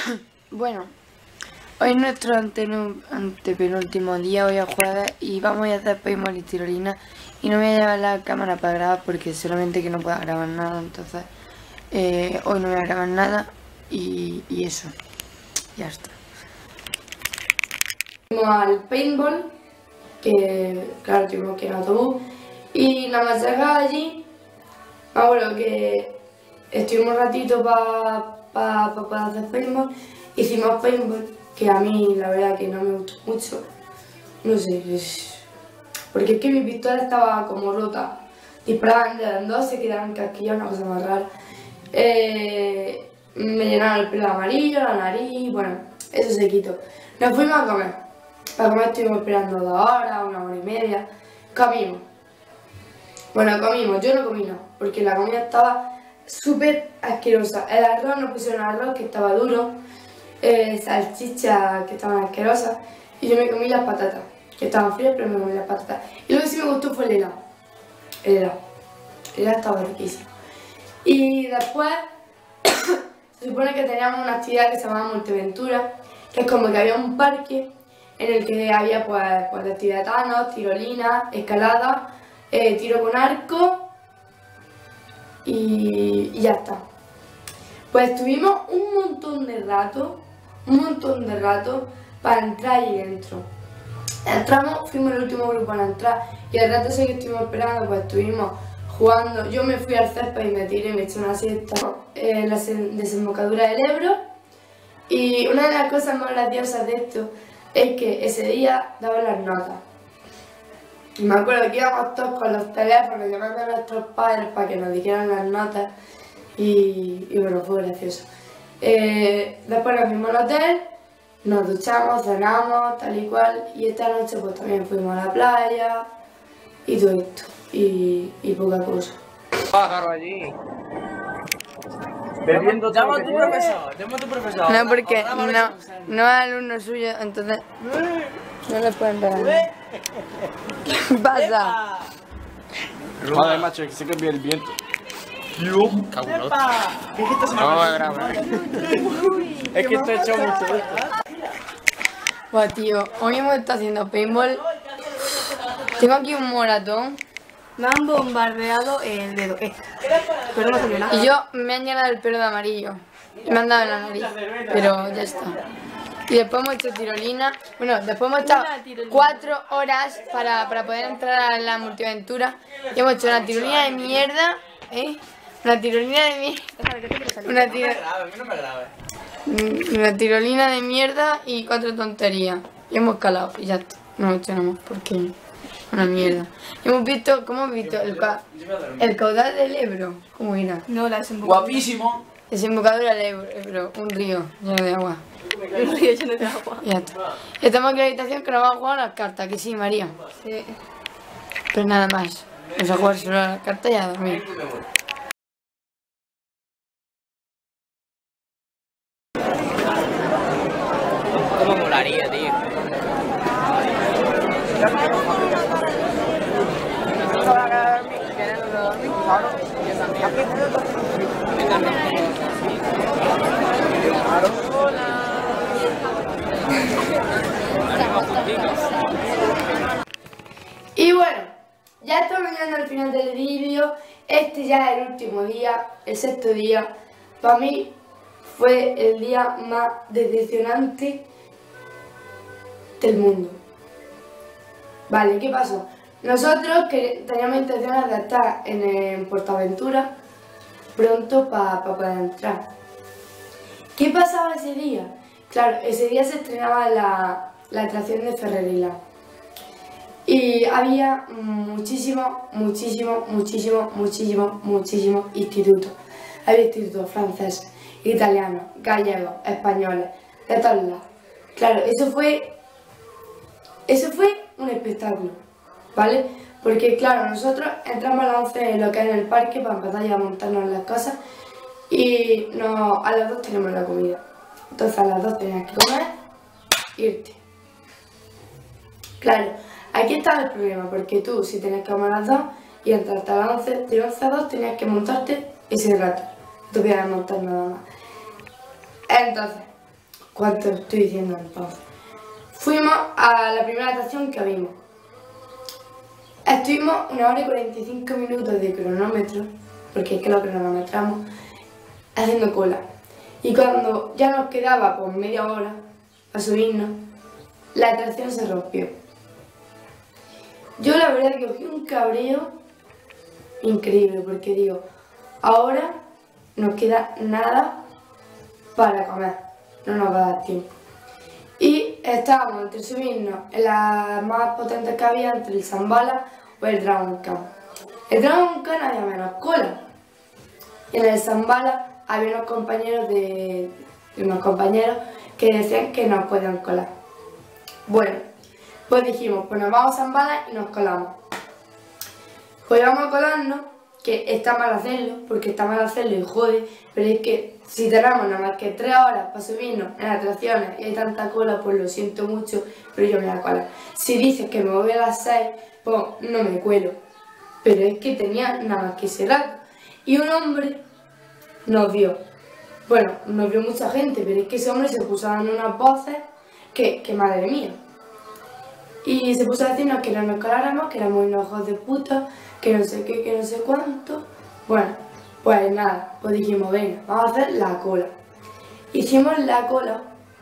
Bueno, hoy es nuestro antepenúltimo día, hoy es jueves, y vamos a hacer paintball y tirolina. Y no voy a llevar la cámara para grabar porque solamente que no pueda grabar nada, entonces hoy no voy a grabar nada y eso, ya está. Fuimos al paintball, que claro, tuvimos que ir en autobús, y nada más llegar allí, me acuerdo que estuvimos un ratito para poder hacer paintball. Hicimos paintball, que a mí la verdad que no me gustó mucho, no sé, porque es que mi pistola estaba como rota, disparaban de las dos, se quedaban casquillados, una cosa más rara. Me llenaron el pelo de amarillo, la nariz, bueno, eso se quitó. Nos fuimos a comer, para comer estuvimos esperando 2 horas, 1 hora y media, comimos. Bueno, comimos, yo no comí nada, porque la comida estaba súper asquerosa. El arroz, nos pusieron arroz que estaba duro, salchichas que estaban asquerosas, y yo me comí las patatas, que estaban frías, pero me comí las patatas. Y lo que sí me gustó fue el helado. El helado estaba riquísimo. Y después, se supone que teníamos una actividad que se llamaba Multiaventura, que es como que había un parque en el que había pues de tibetanos, tirolina, escalada, tiro con arco y ya está. Pues estuvimos un montón de rato para entrar ahí dentro. Entramos, fuimos el último grupo a entrar y el rato ese que estuvimos esperando, pues estuvimos jugando. Yo me fui al césped y me tiré y me eché una siesta en la desembocadura del Ebro. Y una de las cosas más graciosas de esto es que ese día daban las notas. Y me acuerdo que íbamos todos con los teléfonos llamando a nuestros padres para que nos dijeran las notas y bueno, fue gracioso. Después nos fuimos al hotel, nos duchamos, cenamos, tal y cual, y esta noche pues también fuimos a la playa y todo esto, y poca cosa. Pájaro allí. Bebiendo. Llama a tu profesor, No, porque no es alumno suyo, entonces no le pueden pegar. ¿Qué pasa? Joder, macho, que se cambia el viento. Dios, cabrón. No, es grave. Es que esto he hecho mucho esto. Buah, tío, hoy hemos estado haciendo paintball. Tengo aquí un moratón. Me han bombardeado el dedo, pero no salió nada. Y yo me han llenado el pelo de amarillo. Y me han dado en la nariz. Pero ya está. Y después hemos hecho tirolina. Bueno, después hemos estado 4 horas para poder entrar a la multiaventura. Y hemos hecho una tirolina de mierda. Una tirolina de mierda. Una tirolina de mierda y 4 tonterías. Y hemos escalado y ya está. No hemos hecho nada más porque una mierda. Hemos visto, ¿cómo hemos visto? El caudal del Ebro. ¿Cómo era? No, la desembocadura. Guapísimo. Desembocadura del Ebro, un río lleno de agua. Un río lleno de agua. Ya está. Estamos aquí en la habitación que nos vamos a jugar a las cartas, que sí, María. Sí. Pero nada más. Vamos a jugar solo a las cartas y a dormir. ¿Cómo molaría, tío? Y bueno, ya estamos llegando al final del vídeo. Este ya es el último día, el 6.º día. Para mí fue el día más decepcionante del mundo. Vale, ¿qué pasó? Nosotros que teníamos intenciones de estar en PortAventura pronto para poder entrar. ¿Qué pasaba ese día? Claro, ese día se estrenaba la atracción de Ferrerila. Y había muchísimos institutos. Había institutos franceses, italianos, gallegos, españoles, de todos lados. Claro, eso fue un espectáculo, ¿vale? Porque claro, nosotros entramos a las 11 en lo que es en el parque para empezar ya a montarnos las cosas y a las 2 tenemos la comida. Entonces a las 2 tenías que comer e irte. Claro, aquí estaba el problema, porque tú si tenías que comer a las 2 y entrar hasta las 11, de 11 a 2 tenías que montarte ese rato. No te podías montar nada más. Entonces, ¿Cuánto estoy diciendo entonces? Fuimos a la primera atracción que vimos. Estuvimos 1 hora y 45 minutos de cronómetro, porque es que lo cronometramos, haciendo cola. Y cuando ya nos quedaba por media hora a subirnos, la atracción se rompió. Yo la verdad que cogí un cabreo increíble, porque digo, ahora nos queda nada para comer, no nos va a dar tiempo. Y estábamos entre subirnos en las más potentes que había, entre el Zambala o el Dragon Khan. El Dragon Khan había menos cola. Y en el Zambala había unos compañeros que decían que nos podían colar. Bueno, pues dijimos, pues nos vamos a Zambala y nos colamos. Pues vamos a colarnos, que está mal hacerlo, porque está mal hacerlo y jode, pero es que si tenemos nada más que 3 horas para subirnos en atracciones y hay tanta cola, pues lo siento mucho, pero yo me voy a colar. Si dices que me voy a las 6, pues no me cuelo. Pero es que tenía nada más que ese rato. Y un hombre nos vio. Bueno, nos vio mucha gente, pero es que ese hombre se puso a dar unas voces que madre mía. Y se puso a decirnos que no nos coláramos, que éramos unos hijos de puta, que no sé qué, que no sé cuánto. Bueno, pues nada, pues dijimos, venga, vamos a hacer la cola. Hicimos la cola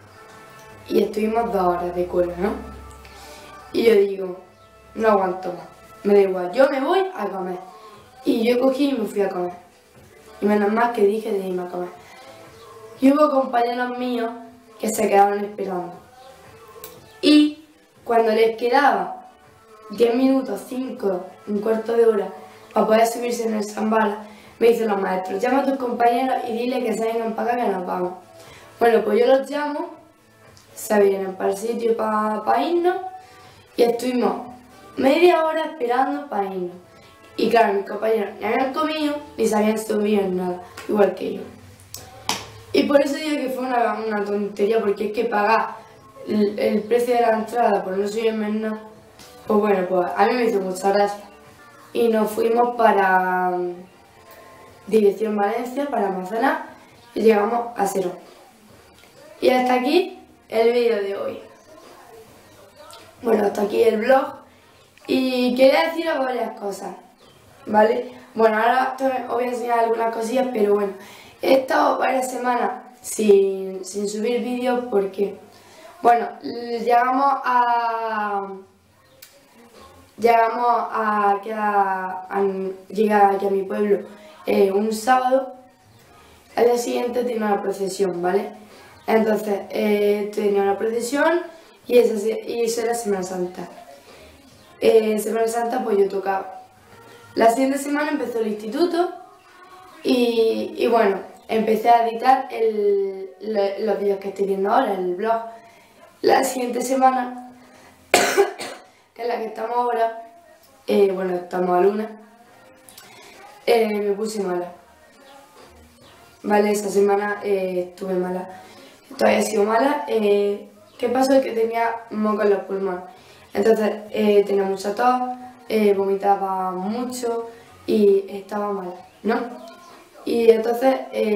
y estuvimos 2 horas de cola, ¿no? Y yo digo, no aguanto más, me da igual, yo me voy a comer. Y yo cogí y me fui a comer. Y menos mal que dije de irme a comer. Y hubo compañeros míos que se quedaron esperando. Y cuando les quedaba 10 minutos, 5, un cuarto de hora para poder subirse en el Zambala, me dicen los maestros, llama a tus compañeros y dile que se vengan para acá que nos vamos. Bueno, pues yo los llamo, se vienen para el sitio para irnos y estuvimos media hora esperando para irnos. Y claro, mis compañeros ni habían comido ni se habían subido en nada, igual que yo. Y por eso digo que fue una tontería, porque es que pagar el precio de la entrada por no subirme en nada, pues bueno, pues a mí me hizo mucha gracia. Y nos fuimos para dirección Valencia, para Amazonas, y llegamos a Serón. Y hasta aquí el vídeo de hoy. Bueno, hasta aquí el vlog. Y quería deciros varias cosas, ¿vale? Bueno, ahora os voy a enseñar algunas cosillas, pero bueno, he estado varias semanas sin subir vídeos porque, bueno, llegamos llegar aquí a mi pueblo un sábado. Al día siguiente tenía una procesión, ¿vale? Entonces tenía una procesión y eso era Semana Santa. Semana Santa pues yo tocaba. La siguiente semana empezó el instituto y bueno, empecé a editar los vídeos que estoy viendo ahora, el blog. La siguiente semana, que es la que estamos ahora, bueno, estamos a lunes, me puse mala. Vale, esa semana estuve mala. Todavía he sido mala. ¿Qué pasó? Que tenía moco en los pulmones. Entonces tenía mucha tos, vomitaba mucho y estaba mal, ¿no? Y entonces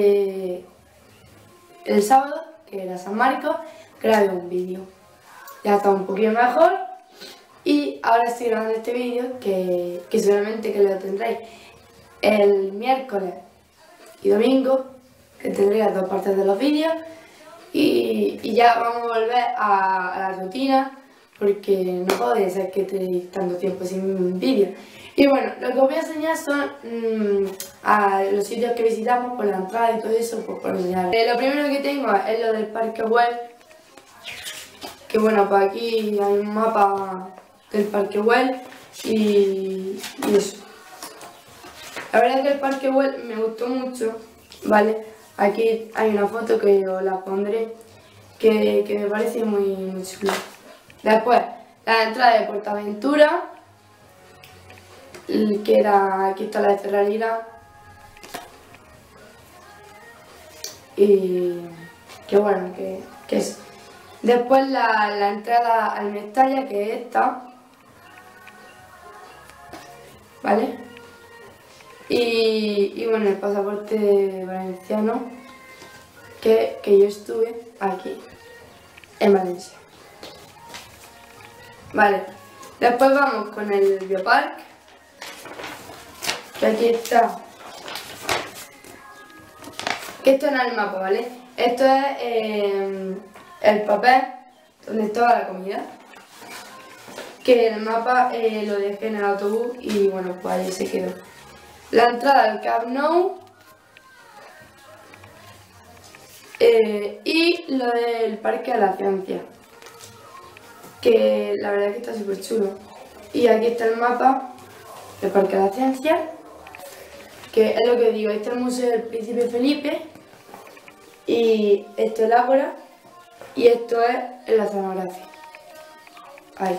el sábado, que era San Marcos, grabé un vídeo. Ya está un poquito mejor y ahora estoy grabando este vídeo que seguramente que lo tendréis el miércoles y domingo, que tendréis las 2 partes de los vídeos y ya vamos a volver a la rutina, porque no puede ser que esté tanto tiempo sin vídeo. Y bueno, lo que os voy a enseñar son a los sitios que visitamos, por la entrada y todo eso, pues por enseñar. Lo primero que tengo es lo del Parque Güell, que bueno, pues aquí hay un mapa del Parque Güell y eso. La verdad es que el Parque Güell me gustó mucho, ¿vale? Aquí hay una foto que os la pondré, que me parece muy chula. Después, la entrada de Portaventura, que era, aquí está la de Ferrarina, y que bueno, que es. Después la entrada al Mestalla, que es esta, ¿vale? Y bueno, el pasaporte valenciano, que yo estuve aquí. en Valencia. Vale, después vamos con el Biopark, que aquí está, que esto no es el mapa, ¿vale? Esto es el papel donde estaba la comida, que el mapa lo dejé en el autobús y bueno, pues ahí se quedó. La entrada al Camp Nou y lo del Parque de la Ciencia, que la verdad es que está súper chulo. Y aquí está el mapa del Parque de la Ciencia, que es lo que digo, este es el Museo del Príncipe Felipe y esto es el Ágora y esto es la escenografía. Ahí.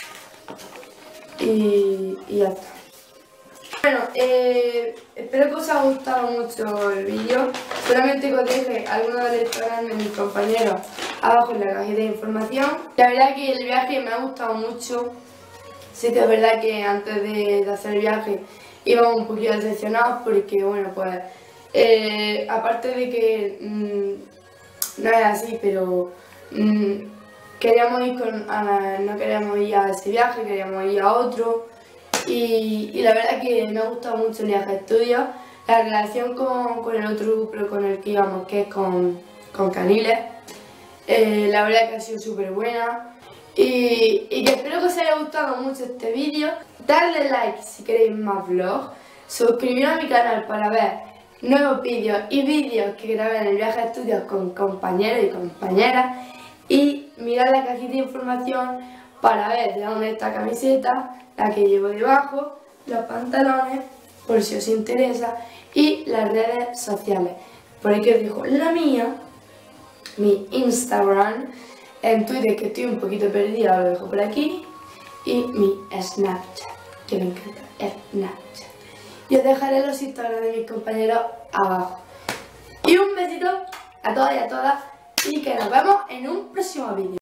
Y ya está. Bueno, espero que os haya gustado mucho el vídeo. Solamente que os deje algunos del Instagram de mis compañeros abajo en la cajita de información. La verdad que el viaje me ha gustado mucho. Sí que es verdad que antes de hacer el viaje íbamos un poquito decepcionados porque, bueno, pues aparte de que no es así, pero queríamos ir no queríamos ir a ese viaje, queríamos ir a otro. Y la verdad que me ha gustado mucho el viaje de estudio. La relación con el otro grupo con el que íbamos, que es con Caniles, la verdad que ha sido súper buena. Y que espero que os haya gustado mucho este vídeo. Darle like si queréis más vlogs. Suscribiros a mi canal para ver nuevos vídeos y vídeos que grabé en el viaje de estudios con compañeros y compañeras. Y mirad la cajita de información para ver de dónde está la camiseta, la que llevo debajo, los pantalones, por si os interesa, y las redes sociales. Por aquí os dejo la mía, mi Instagram, en Twitter, que estoy un poquito perdida, lo dejo por aquí, y mi Snapchat, que me encanta, Snapchat. Y os dejaré los Instagram de mis compañeros abajo. Y un besito a todas y a todas, y que nos vemos en un próximo vídeo.